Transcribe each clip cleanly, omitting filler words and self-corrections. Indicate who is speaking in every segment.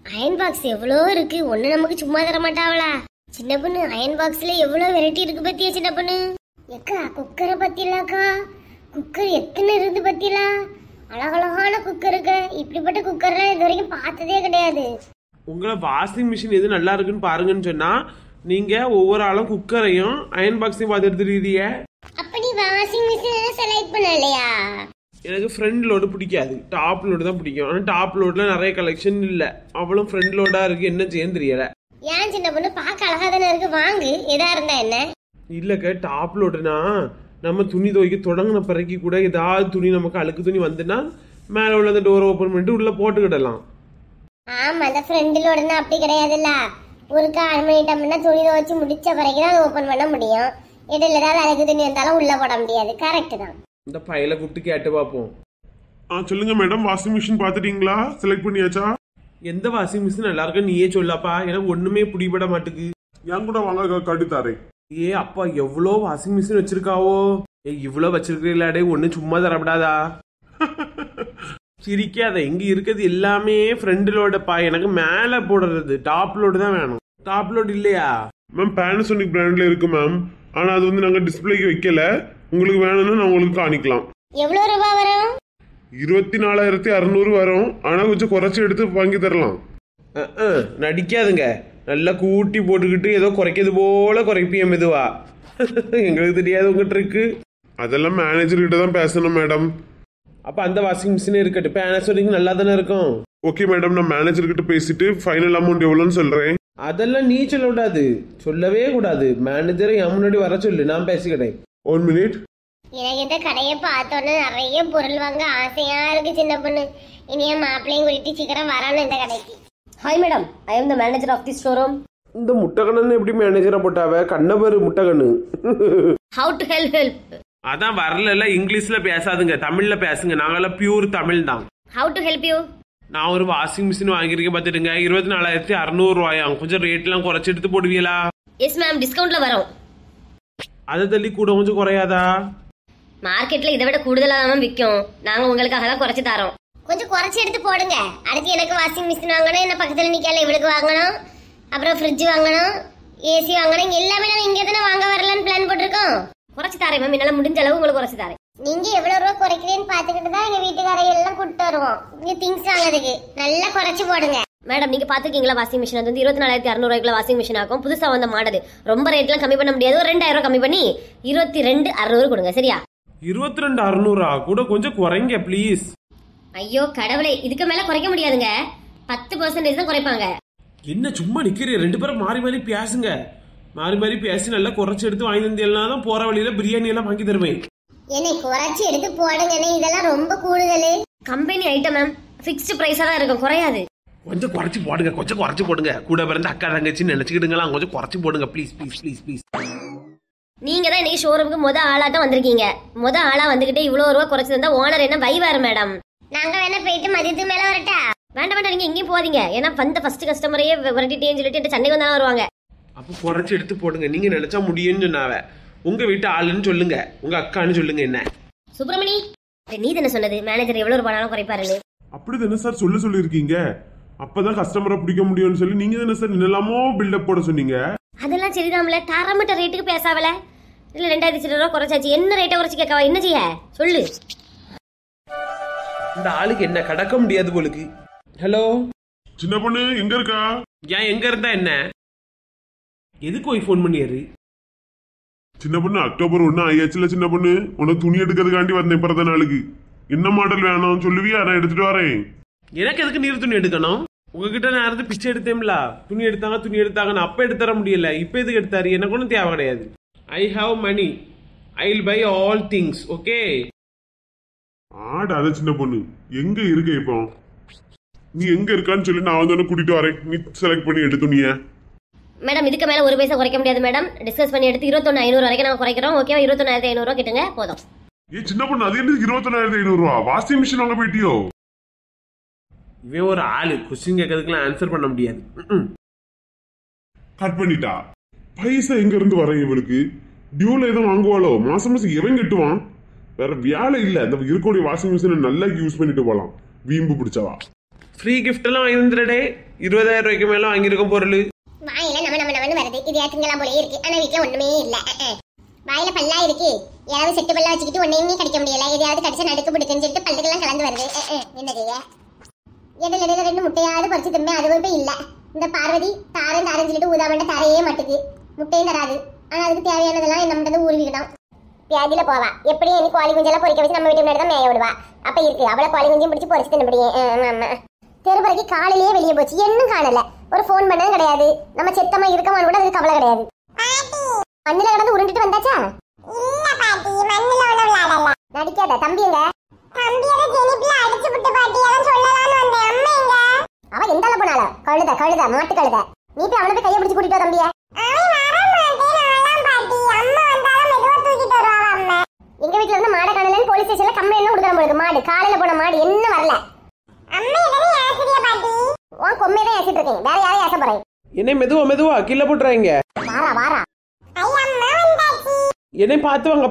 Speaker 1: Iron box எவ்வளோ இருக்கு, ஒண்ணு நமக்கு சும்மா தர மாட்டாவளா? சின்ன பொண்ணு, அயன் பாக்ஸ்ல எவ்வளவு வெரைட்டி இருக்கு பத்தியா சின்ன பொண்ணு? எக்கா குக்கரை பத்தியலாக்கா, குக்கர் எத்தனை இருந்து பத்தியலா? அழகழகான குக்கர் இருக்கு. இப்படிப்பட்ட குக்கர்லாம் இது வரைக்கும் பார்த்ததே கிடையாது.
Speaker 2: உங்களை வாஷிங் மிஷின் எது நல்லா இருக்குன்னு பாருங்கன்னு சொன்னா நீங்க ஒவ்வொரு ஆளும் குக்கரையும் அயன் பாக்ஸையும் பார்த்து எடுத்துருக்கீங்க.
Speaker 1: அப்ப நீ வாஷிங் மிஷின் செலக்ட் பண்ணலையா?
Speaker 2: எனக்கு ஃப்ரண்ட் லோடு பிடிக்காது, டாப் லோடு தான் பிடிக்கும். ஆனால் டாப் லோட்ல நிறைய கலெக்ஷன் இல்லை, அவ்வளோ ஃப்ரண்ட் லோடா இருக்கு. என்ன செய்யன்னு தெரியல.
Speaker 1: ஏன் சின்ன பொண்ணு, பார்க்க அழகா தானே இருக்கு, வாங்கு எதா இருந்தா என்ன.
Speaker 2: இல்லைக்க, டாப் லோடுனா நம்ம துணி துவைக்க தொடங்கின பிறகு கூட ஏதாவது துணி நமக்கு அழுக்கு துணி வந்துன்னா மேலே உள்ள அந்த டோரை ஓப்பன் பண்ணிட்டு உள்ள போட்டுக்கிடலாம்.
Speaker 1: ஆமா, அந்த ஃப்ரெண்டில் உடனே அப்படி கிடையாதுல்ல. ஒரு 1/4 மணி டைம்னா துணி துவைச்சு முடிச்ச பிறகு தான் ஓப்பன் பண்ண முடியும். இடையில ஏதாவது அழுக்கு துணி வந்தாலும் உள்ள போட முடியாது. கரெக்ட் தான்.
Speaker 2: இந்த பையில கூப்பிட்டு கேட்டு பார்ப்போம்.
Speaker 3: சொல்லுங்க மேடம், வாஷிங் மிஷின் பாத்துட்டீங்களா? செலக்ட் பண்ணியாச்சா?
Speaker 2: எந்த வாஷிங் மிஷின் நல்லா இருக்குன்னு நீயே சொல்லப்பா, எனக்கு ஒண்ணுமே பிடிபட மாட்டுக்கு.
Speaker 3: என் கூட வாங்க, காட்டி தாரேன்.
Speaker 2: ஏ அப்பா, எவ்வளோ வாஷிங் மிஷின் வச்சிருக்காவோ? ஏ இவ்வளோ வச்சிருக்கீங்களாடே, ஒன்றும் சும்மா தரப்படாதா? சிரிக்காத, இங்க இருக்கிறது எல்லாமே ஃப்ரண்ட் லோடப்பா. எனக்கு மேல போடுறது டாப் லோடு தான் வேணும். டாப் லோடு இல்லையா
Speaker 3: மேம்? பேனசோனிக் பிராண்ட்ல இருக்கு மேம். ஆனா அது வந்து நாங்க டிஸ்பிளேக்கு வைக்கல. உங்களுக்கு வேணும்னா நான் உங்களுக்கு காணிக்கலாம்.
Speaker 1: எவ்வளவு ரூபாய் வரும்?
Speaker 3: 24,600 வரும். ஆனா கொஞ்சம் குறைச்சி எடுத்து வாங்கி தரலாம்.
Speaker 2: நடிக்காதுங்க, நல்லா கூட்டி போட்டுக்கிட்டு ஏதோ குறைக்கிறது போல குறைப்பிய மெதுவா. எங்களுக்கு தெரியாது உங்க ட்ரிக்கு.
Speaker 3: அதெல்லாம் மேனேஜர் கிட்ட தான் பேசணும் மேடம்.
Speaker 2: அப்ப அந்த வாஷிங் மிஷினே இருக்கட்டும், பேனசோனிக் நல்லா தானே இருக்கும்.
Speaker 3: ஓகே மேடம், நான் மேனேஜர் கிட்ட பேசிட்டு ஃபைனல் அமௌண்ட் எவ்வளோன்னு சொல்றேன்.
Speaker 2: அதெல்லாம் நீ சொல்ல கூடாது, சொல்லவே கூடாது. மேனேஜரை என் முன்னாடி வர சொல்லு, நான் பேசிக்கிட்டேன்.
Speaker 3: 1 மினிட்.
Speaker 1: எனக்கு இந்த கடையை பார்த்தோன்னே நிறைய பொருள் வாங்க ஆசையா இருக்கு சின்ன பொண்ணு. இனியா மாப்பிள்ளையும் கூட்டிட்டு சீக்கிரம் வரணும் இந்த கடைக்கு.
Speaker 4: Hi madam, I am the manager of the showroom.
Speaker 2: இந்த முட்டைக்கண்ணு எப்படி மேனேஜரா போட்டாவ? கண்ணபரு முட்டைக்கண்ணு.
Speaker 4: How to help?
Speaker 2: அதான் வரல, இங்கிலீஷ்ல பேசாதுங்க, தமிழ்ல பேசுங்க. நாங்கெல்லாம் பியூர் தமிழ் தான்.
Speaker 4: How to help you?
Speaker 2: நான் ஒரு வாஷிங் மிஷின் வாங்கியிருக்கேன் பார்த்துட்டுங்க, 24,600 ரூபாயாம். கொஞ்சம் ரேட்லாம் குறைச்சி எடுத்து போடுவீங்களா?
Speaker 4: எஸ் மேம், டிஸ்கவுண்ட்ல வரும்.
Speaker 2: அதை தள்ளி கூட கொஞ்சம் குறையாதா?
Speaker 4: மார்க்கெட்ல இதை விட கூடுதலா தான் விற்கும். நாங்க உங்களுக்காக தான் குறைச்சி தரோம்.
Speaker 1: கொஞ்சம் குறைச்சி எடுத்து போடுங்க. அடுத்து எனக்கு வாஷிங் மிஷின் வாங்கணும், என்ன பக்கத்துல நிக்கல இவளுக்கு வாங்கணும், அப்புறம் ஃப்ரிட்ஜ் வாங்கணும், ஏசி வாங்கணும். எல்லாமே நம்ம இங்கே தானே வாங்க வரலான்னு பிளான் போட்டிருக்கோம்.
Speaker 4: குறைச்சி தரேன் மேம், என்னால முடிஞ்ச அளவு உங்களுக்கு குறைச்சி தரேன்.
Speaker 1: நீங்க எவ்வளவு ரூபா குறைக்கிறேன்னு பாத்துக்கிட்டு தான் எங்க வீட்டுக்காரைய எல்லாம் கூப்பிட்டு வருவோம் இங்க திங்ஸ் வாங்குறதுக்கு. நல்லா குறைச்சு போடுங்க.
Speaker 4: மேடம், நீங்க பாத்துக்கீங்களா வாஷிங் மிஷின் வந்து 24,600 ரூபாய்க்குள்ள வாஷிங் மிஷின் ஆகும். புதுசா வந்த மாடல். ரொம்ப ரேட்லாம் கம்மி பண்ண முடியாது. ஒரு 2000 கம்மி பண்ணி 22,600 கொடுங்க, சரியா?
Speaker 2: 22,600 கூட கொஞ்சம் குறைங்க ப்ளீஸ்.
Speaker 4: ஐயோ கடவுளே, இதுக்கு மேல குறைக்க முடியாதுங்க. 10% தான் குறைப்பாங்க.
Speaker 2: என்ன சும்மா நிக்கிறீங்க? 2 பேரும் மாறி மாறி பேசுங்க. மாறி மாறி பேசி நல்லா குறைச்சி எடுத்து வாங்கி தந்தீங்கன்னா தான் போற வழியில பிரியாணி எல்லாம் வாங்கி தருவேன்.
Speaker 1: என்னை குறைச்சி எடுத்து போடுங்க, இதெல்லாம் ரொம்ப கூடுதல்.
Speaker 4: கம்பெனி ஐட்டம் மேம், ஃபிக்ஸ்டு பிரைஸா தான் இருக்கும், குறையாது.
Speaker 2: கொஞ்சம் குறைச்சி போடுங்க, கொஞ்சம் குறைச்சி போடுங்க. கூட பிறந்த அக்கா தங்கச்சி நினைச்சுக்கிடுங்களா, கொஞ்சம் குறைச்சி போடுங்க ப்ளீஸ் ப்ளீஸ் ப்ளீஸ் ப்ளீஸ்.
Speaker 4: நீங்க தான் இன்னைக்கு ஷோரூமுக்கு ஆளாட்டம் வந்திருக்கீங்க. ஆளா வந்துகிட்டே இவ்வளவு ரூபா குறைச்சு தந்தா ஓனர் என்ன வைவாரு மேடம்?
Speaker 1: நாங்க வேணா போயிட்டு மதியத்துக்கு மேல வரட்டா?
Speaker 4: வேண்டாம் வேண்டாம், நீங்க எங்கேயும் போதீங்க. ஏன்னா வந்த ஃபர்ஸ்ட் கஸ்டமரையே விரட்டிட்டேன்னு சொல்லிட்டு சென்னை வந்தா வருவாங்க.
Speaker 2: அப்போ குறைச்சி எடுத்து போடுங்க. நீங்க நினைச்சா முடியும்னு சொன்னாவ. உங்க வீட்டு ஆளுன்னு சொல்லுங்க, உங்க அக்கான்னு சொல்லுங்க. என்ன
Speaker 4: சுப்பிரமணி, நீ தானே சொன்னது மேனேஜர் எவ்வளவு ரூபாய் குறைப்பாருன்னு?
Speaker 3: அப்படி தானே சார் சொல்லிருக்கீங்க. அப்பதான் கஸ்டமரை பிடிக்க முடியும்னு சொல்லி நீங்க தானே சார் என்னெல்லாமோ பில்டப் போட சொன்னீங்க.
Speaker 4: அதெல்லாம் சரிதான்ல, தரமட்ட ரேட்டுக்கு பேசாவல. இல்ல 2,000 ரூபாய் குறைச்சாச்சு, என்ன ரேட்டை குறைச்சு கேட்கவா? என்ன செய்ய சொல்லு.
Speaker 2: இந்த ஆளுக்கு என்ன கடக்க முடியாது போலுக்கு. ஹலோ
Speaker 3: சின்ன பொண்ணு, எங்க இருக்கா?
Speaker 2: ஏன் எங்க இருந்தா என்ன? எதுக்கு போய் ஃபோன் பண்ணியாரு?
Speaker 3: சின்ன பொண்ணு, அக்டோபர் 1 ஆயாச்சுல சின்ன பொண்ணு. உனக்கு துணி எடுக்கிறதுக்காண்டி வந்தேன் பிறந்த நாளுக்கு. என்ன மாடல் வேணும் சொல்லுவியா? நான் எடுத்துட்டு வரேன்.
Speaker 2: எனக்கு எதுக்கு நீர் துணி எடுக்கணும்? உங்ககிட்ட நான் இருந்து பிச்சை எடுத்தேன்ல, துணி எடுத்தாங்க, நான் அப்ப எடுத்து தர முடியல. இப்ப எதுக்கு எடுத்தாரு? எனக்கு ஒன்றும் தேவை கிடையாது. I have money, I will buy all things. Okay
Speaker 3: ஆடாத சின்ன பொண்ணு, எங்க இருக்க இப்போ? நீ எங்க இருக்கான்னு சொல்லி நான் வந்து கூட்டிட்டு வரேன். நீ செலக்ட் பண்ணி எடுத்து துணிய.
Speaker 4: மேடம், இதுக்கு மேல ஒரு பைசா குறைக்க முடியாது மேடம். டிஸ்கஸ் பண்ணி எடுத்து 21,500 வரைக்கும் நாங்க குறைக்கிறோம். ஓகேவா? 21,500 கிட்டுங்க, போதும்.
Speaker 3: ஏ சின்ன பொண்ணு, அது என்ன 21,500 ரூபா? வாஷிங் மிஷின் வாங்க போயிட்டியோ?
Speaker 2: இவன் ஒரு ஆளு, கொஸ்டின் கேட்கறதுக்குலாம் ஆன்சர் பண்ண முடியாது.
Speaker 3: கட் பண்ணிட்டா. பைசா எங்க இருந்து வரேன் இவளுக்கு? டியூல எதுவும் வாங்குவாளோ? மாசம் மாசம் எவன் கட்டுவான்? வேற வேலை இல்ல. இந்த இருக்கக்கூடிய வாஷிங் மிஷினை நல்லா யூஸ் பண்ணிட்டு போலாம். வீம்பு பிடிச்சவா.
Speaker 2: ஃப்ரீ கிஃப்ட் எல்லாம் வாங்கி வந்துடே. 20,000 ரூபாய்க்கு மேல வாங்கியிருக்க பொருள்.
Speaker 1: வாயில நம்ம வருது. இது ஏத்துங்கலாம் போலயே இருக்கு. ஆனா வீட்டுல ஒண்ணுமே இல்ல. வாயில பல்லா இருக்கு. ஏதாவது செட்டு பல்லா வச்சுக்கிட்டு ஒன்னையுமே கடிக்க முடியல. எதையாவது கடிச்சா நடுக்கு பிடிக்குன்னு சொல்லிட்டு பல்லுக்கெல்லாம் கலந்து வருது. என்ன செய்ய? இடையில 2 முட்டையாவது பறிச்சு தின்னு அதுவும் இப்ப இல்ல. இந்த பார்வதி தாரேன்னு சொல்லிட்டு ஊதாமண்ட தரையே மாட்டுக்கு. முட்டையும் தராது. ஆனா அதுக்கு தேவையானதெல்லாம் நம்மகிட்ட ஊருவிக்கிட்டோம். வியாதியில போவா. எப்படியும் எனக்கு கோழி குஞ்செல்லாம் பொறிக்க வச்சு நம்ம வீட்டு முன்னாடி தான் மேய விடுவா. அப்ப இருக்கு அவளை கோழி குஞ்சையும் பிடிச்சி பொறிச்சு தின்னபடியே. ஆமா தெருப்பறைக்கு காலையிலேயே வெளியே போச்சு. இன்னும் காணல. ஒரு போன் பண்ணதும் கிடையாது. நம்ம செத்தமா இருக்கமான்னு கூட அதுக்கு கவலை கிடையாது. மண்ணில கிடந்து உருண்டுட்டு வந்தாச்சா? இல்ல பாட்டி, மண்ணில ஒண்ணு விளையாடல. நடிக்காத. தம்பி எங்க? தம்பியத ஜெனிப்ல அடிச்சு விட்டு பாட்டி. அத சொல்லலாம்னு வந்தேன். அம்மா எங்க? அவ எந்தால போனால? கழுத மாட்டு கழுத. நீ போய் அவளை போய் கையை பிடிச்சு கூட்டிட்டு வா தம்பிய. அவன் வர மாட்டேன் பாட்டி. அம்மா வந்தாலும் மெதுவா தூக்கிட்டு வருவா அம்மா. எங்க வீட்ல இருந்து மாடை காணலன்னு போலீஸ் ஸ்டேஷன்ல கம்ப்ளைண்ட் கொடுக்கற போல. மாடு காலையில போன மாடு என்ன வரல. அம்மா இதனே ஆசிரியா பாட்டி. உன் கொம்மையை தான் ஏசிட்டு இருக்கேன். வேற யாரையும் ஏச போறேன்.
Speaker 2: என்ன மெதுவா கீழே போட்டுறாங்க.
Speaker 1: வாரா ஐயம்மா வந்தாச்சி.
Speaker 2: என்னை பார்த்து வாங்க.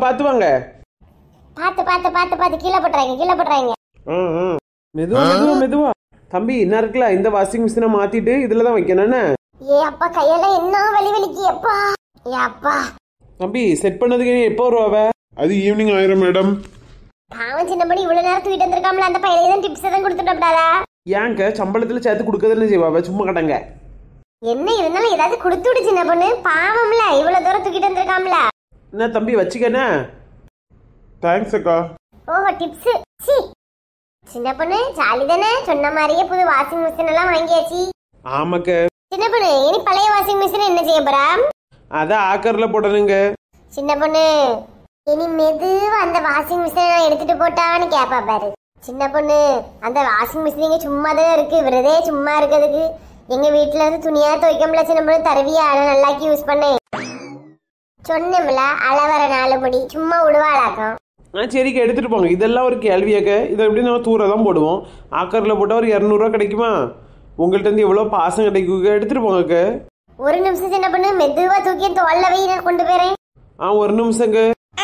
Speaker 1: பாத்து கீழே போட்டுறாங்க.
Speaker 2: மெதுவா. தம்பி என்ன இருக்குல்ல, இந்த வாஷிங் மிஷினை மாத்திட்டு இதுலதான் வைக்கணும்.
Speaker 1: ஏ அப்பா கையெல்லாம் என்ன வலி அப்பா. ஏ அப்பா
Speaker 2: தம்பி செட் பண்ணதுக்கு எப்போ வருவாவ?
Speaker 3: அது ஈவினிங் ஆயிரும் மேடம்.
Speaker 1: பாவம் சின்னபடி இவ்வளவு நேரம் தூக்கிட்டு வந்திருக்காமல. அந்த பையனுக்கு தான் டிப்ஸ் தான் கொடுத்துட்டோம்டாரா.
Speaker 2: ஏங்க சம்பளத்துல சேர்த்து கொடுக்கறதுன்னு செய்வாவ, சும்மா கடங்க.
Speaker 1: என்ன இருந்தாலும் ஏதாவது கொடுத்து விடு சின்ன பொண்ணு. பாவம்ல இவ்வளவு தூரம் தூக்கிட்டு வந்திருக்காமல.
Speaker 2: என்ன தம்பி வச்சுக்கண்ணே.
Speaker 3: தேங்க்ஸ் அக்கா.
Speaker 1: ஓஹோ டிப்ஸ். சின்ன பொண்ணு ஜாலி தானே? சொன்ன மாதிரியே புது வாஷிங் மிஷின் எல்லாம் வாங்கியாச்சு.
Speaker 2: ஆமாக்க.
Speaker 1: சின்ன பொண்ணு இனி பழைய வாஷிங் மிஷின் என்ன செய்ய போறா?
Speaker 2: அதான் ஆக்கர்ல போடணுங்க.
Speaker 1: சின்ன பொண்ணு இனி மெதுவா அந்த வாஷிங் மிஷினை எடுத்துட்டு போட்டான்னு கேப்பா பாரு. சின்ன பொண்ணு அந்த வாஷிங் மிஷின் இங்க சும்மா தான் இருக்கு. விரதே சும்மா இருக்கிறதுக்கு. எங்க வீட்டுல இருந்து துணியா துவைக்கம்ல சின்ன பொண்ணு. தருவியா? நல்லாக்கி யூஸ் பண்ணேன் சொன்னோம்ல. அளவர 4 முடி சும்மா விடுவாளாக்கும்.
Speaker 2: சரிக்கா எடுத்துட்டு போங்க. இதெல்லாம் ஒரு கேள்வியாக்க. இதை எப்படி நம்ம தூர தான் போடுவோம். ஆக்கர்ல போட்டா ஒரு 200 ரூபா கிடைக்குமா? உங்கள்ட்ட இருந்து எவ்வளவு பாசம் கிடைக்கும். எடுத்துட்டு போங்க.
Speaker 1: ஒரு நிமிஷம் சின்ன பொண்ணு. மெதுவா தூக்கி தோல்ல வை, நான் கொண்டு போறேன்.
Speaker 2: ஒரு நிமிஷங்க.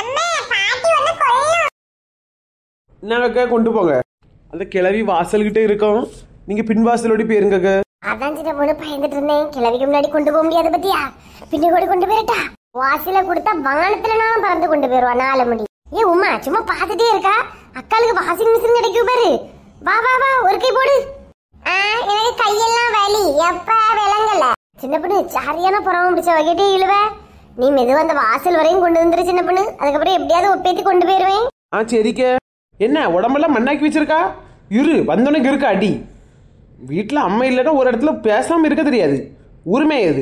Speaker 2: என்னங்க கொண்டு போங்க. அந்த கிளவி வாசல்கிட்ட இருக்கோம். நீங்க பின் வாசலோடி போயிருங்க.
Speaker 1: அதான் சின்ன பொண்ணு பயந்துட்டு இருந்தேன். கிளவிக்கு முன்னாடி கொண்டு போக முடியாது பத்தியா? பின்னாடி கொண்டு போயிட்டா. வாசல கொடுத்தா வானத்துல நான் பறந்து கொண்டு போயிருவா 4 முடி. ஏ உமா சும்மா பாத்துட்டே இருக்கா. அக்காளுக்கு வாஷிங் மிஷின் கிடைக்கும் பாரு. வா ஒரு கை போடு. எனக்கு கையெல்லாம் வலி. எப்ப விளங்கல. சின்ன பொண்ணு சரியான புறவம் பிடிச்ச வகையிட்டே இழுவ. நீ மெதுவா அந்த வாசல் வரையும் கொண்டு வந்துரு சின்ன பொண்ணு. அதுக்கப்புறம் எப்படியாவது ஒப்பேத்தி கொண்டு போயிருவேன்.
Speaker 2: சரிக்க. என்ன உடம்பெல்லாம் மண்ணாக்கி வச்சிருக்கா? வந்தோன்னே இருக்கா அடி. வீட்டுல அம்மா இல்லைன்னா ஒரு இடத்துல பேசாம இருக்க தெரியாது. உரிமை அது.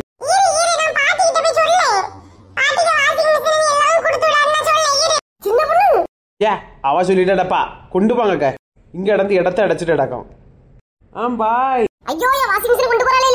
Speaker 2: அவ சொல்லிட்டாடப்பா. கொண்டு போங்க. இங்க இடந்து இடத்த அடைச்சிட்டு அடக்கம். பாய்.
Speaker 1: ஐயோ வாஷிங் மிஷின் கொண்டு போறாளே.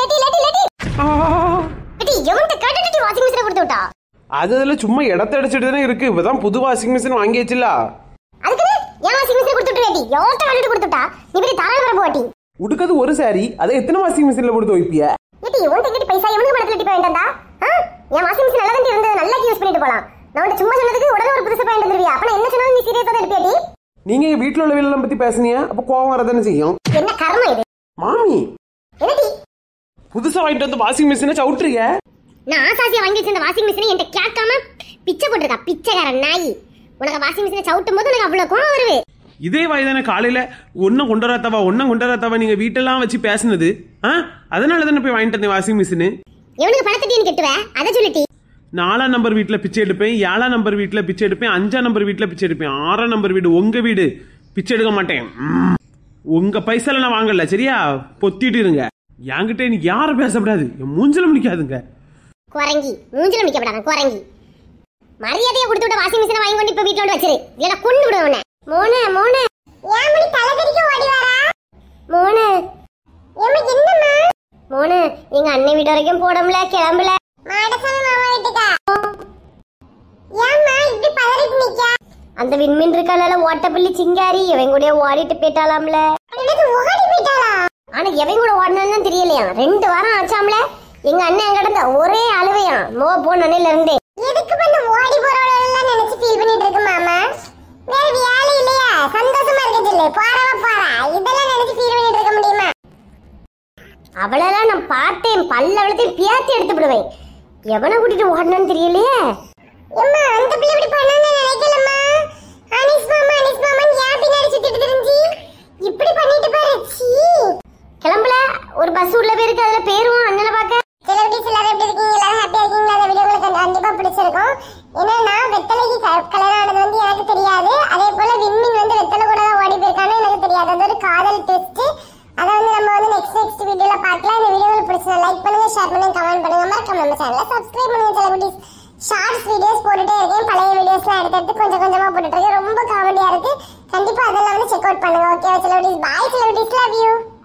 Speaker 1: எவன்ட்ட கேட்டுட்டு வாஷிங் மிஷினை கொடுத்து விட்டா?
Speaker 2: அதுல சும்மா இடத்த அடைச்சிட்டு தானே இருக்கு. இப்பதான் புது வாஷிங் மிஷின் வாங்கியாச்சுல.
Speaker 1: அதுக்கு ஏன் வாஷிங் மிஷின் கொடுத்து விட்டுடி? எவன்ட்ட கேட்டுட்டு கொடுத்து விட்டா? நீ போய் தாராள வர போட்டி.
Speaker 2: உடுக்கிறது ஒரு சாரி. அதை எத்தனை வாஷிங் மிஷின்ல போட்டு வைப்பியா?
Speaker 1: ஏடி இவன்ட்ட கேட்டு பைசா எவனுக்கு பணத்துல டிப்ப வேண்டாம்டா. என் வாஷிங் மிஷின் நல்லா தான் இருந்தது. நல்லா யூஸ் பண்ணிட்டு போலாம். நான் சும்மா சொன்னதுக்கு உடனே ஒரு புதுசு பாயிண்ட் வந்துருவியா? அப்ப என்ன சொன்னாலும் நீ சீரியஸா தான் எடுப்பியாடி?
Speaker 2: நீங்க வீட்ல உள்ள வேலையெல்லாம் பத்தி பேசுனியா? அப்ப கோவம் வரதானே செய்யும்.
Speaker 1: என்ன கர்மம் இது?
Speaker 2: மாமி
Speaker 1: என்னடி
Speaker 2: புதுசா வாங்கிட்டு வந்து வாஷிங் மிஷினை சவுட்டுறீங்க?
Speaker 1: நான் ஆசாசியா வாங்கி வச்சிருந்த வாஷிங் மிஷினை என்கிட்ட கேட்காம பிச்சை போட்டுருக்கா. பிச்சைக்காரன் நாய். உனக்கு வாஷிங் மிஷினை சவுட்டும் போது உனக்கு அவ்வளவு கோவம் வருது.
Speaker 2: இதே வாய்தானே காலையில ஒன்னும் கொண்டராத்தவா நீங்க வீட்டெல்லாம் வச்சு பேசுனது. அதனால தானே போய் வாங்கிட்டு வந்தேன் வாஷிங் மிஷின்.
Speaker 1: எவனுக்கு பணத்தை நீ கட்டுவ? அதை சொல்லிட்டி.
Speaker 2: 4ஆம் நம்பர் வீட்டுல பிச்சை எடுப்பேன். 7ஆம் நம்பர் வீட்டுல பிச்சை எடுப்பேன். 5ஆம் நம்பர் வீட்டுல பிச்சை எடுப்பேன். 6ஆம் நம்பர் வீடு உங்க வீடு. பிச்சை எடுக்க மாட்டேன். உங்க பைசால நான் வாங்கல. சரியா? பொத்திட்டு இருங்க. என்கிட்ட எனக்கு யாரும் பேசப்படாது. என் மூஞ்சில முடிக்காதுங்க.
Speaker 1: குரங்கி மூஞ்சில முடிக்கப்படாத குரங்கி. மரியாதையை கொடுத்து விட்ட வாஷிங் மிஷினை வாங்கி கொண்டு இப்ப வீட்டுல வந்து வச்சிரு. இல்ல கொண்டு விடுவேன். மோனே ஏன் மணி தலைகறிக்க ஓடி வரா? மோனே என்னம்மா? மோனே எங்க அண்ணன் வீட்டு வரைக்கும் போடம்ல கிளம்பல. மாடசன மாமா வீட்டுக்கா. ஏம்மா இப்படி பதறிட்டு நிக்க? அந்த விண்மீன் இருக்கால ஓட்டப்பள்ளி சிங்காரி இவன் கூட ஓடிட்டு போயிட்டாலாம்ல. என்னது ஓடி போயிட்டாளா? ஆனா எவன் கூட ஓடணும்னு தெரியலையா. 2 வாரம் ஆச்சாம்ல. எங்க அண்ணன் கிடந்த ஒரே அழுவையா போனல இருந்தே. எதுக்கு பண்ண ஓடி போறவள எல்லாம் நினைச்சு ஃபீல் பண்ணிட்டு இருக்கு மாமா? வேற வேலை இல்லையா? சந்தோஷமா இருக்கது இல்ல. போறவ போறா. இதெல்லாம் நினைச்சு ஃபீல் பண்ணிட்டு இருக்க முடியுமா? அவளெல்லாம் நான் பார்த்தேன், பல்ல அவளத்தையும் பியாத்தி எடுத்து விடுவேன். எவனை கூட்டிட்டு ஓடணும்னு தெரியலையே. அம்மா அந்த பிள்ளை இப்படி பண்ணணும்னு நினைக்கலம்மா. அனிஸ் மாமா ஏன் பின்னாடி சுத்திட்டு தெரிஞ்சு இப்படி பண்ணிட்டு பாரு. சீ கிளம்பல. ஒரு பஸ் உள்ள பேருக்கு அதுல பேரும் அண்ணனை பார்க்க. செலிபிரிட்டிஸ் எல்லாரும் எப்படி இருக்கீங்க? எல்லாரும் ஹாப்பியா இருக்கீங்களா? இந்த வீடியோ உங்களுக்கு கண்டிப்பா பிடிச்சிருக்கும். ஏன்னா நான் வெத்தலைக்கு கல்யாணம் ஆனது வந்து எனக்கு தெரியாது. அதே போல விண்மின் வந்து வெத்தலை கூட தான் ஓடி போயிருக்கான்னு எனக்கு தெரியாது. அது ஒரு காதல் டெஸ்ட். அதை வந்து நம்ம வந்து நெக்ஸ்ட் வீடியோல பார்க்கலாம். இந்த வீடியோ உங்களுக்கு பிடிச்சா லைக் பண்ணுங்க, ஷேர் பண்ணுங்க, கமெண்ட் பண்ணுங்க, மறக்காம நம்ம சேனலை சப்ஸ்கிரைப் பண்ணுங்க. செலிபிரிட்டிஸ் ஷார்ட்ஸ் வீடியோஸ் போட்டுட்டே இருக்கேன். பழைய வீடியோஸ்லாம் எடுத்து கொஞ்சம் கொஞ்சமா போட்டுட்டு இருக்கேன். ரொம்ப காமெடியா இருக்கு. கண்டிப்பா அதெல்லாம் வந்து செக் அவுட் பண்ணுங்க. Okay celebrities, bye celebrities, love you.